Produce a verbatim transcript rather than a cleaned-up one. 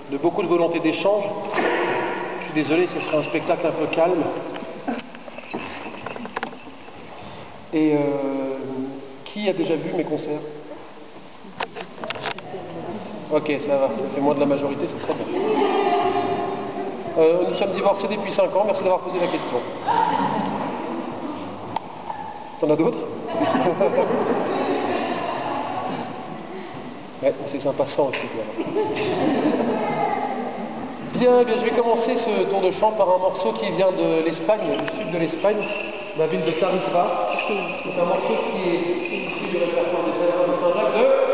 de beaucoup de volonté d'échange. Je suis désolé, ce sera un spectacle un peu calme. Et euh, qui a déjà vu mes concerts? Ok, ça va, ça fait moins de la majorité, c'est très bien. Euh, nous sommes divorcés depuis cinq ans, merci d'avoir posé la question. T'en as d'autres? Ouais, c'est sympa ça aussi. Bien, eh bien, je vais commencer ce tour de chant par un morceau qui vient de l'Espagne, du sud de l'Espagne, la ville de Tarifa. C'est un morceau qui est issu du répertoire des pèlerins de Saint-Jacques de...